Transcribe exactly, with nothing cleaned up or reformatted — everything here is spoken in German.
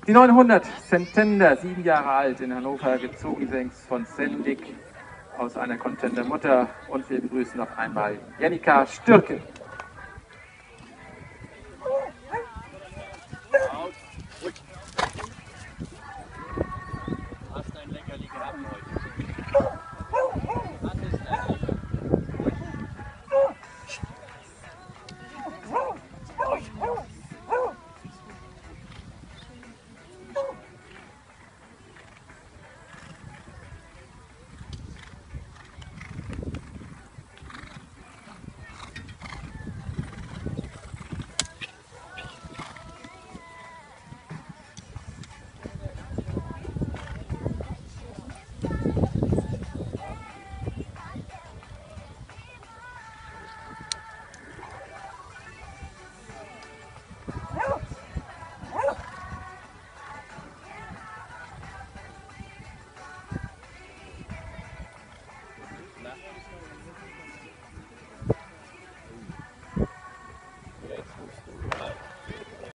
Die neunhundert Centender, sieben Jahre alt, in Hannover gezogen, längst von Sendik aus einer Contender-Mutter. Und wir begrüßen noch einmal Jennika Stürke.